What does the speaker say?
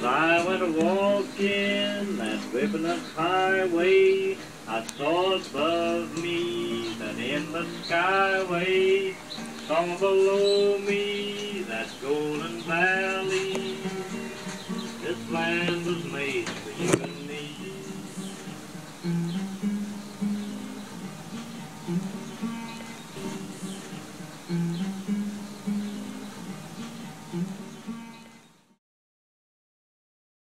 I went a-walking that ribbonless highway, I saw above me that endless skyway, saw below me that golden valley. This land was made for you and me.